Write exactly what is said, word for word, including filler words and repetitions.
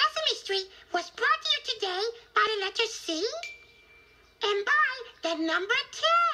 Sesame Street was brought to you today by the letter C and by the number two.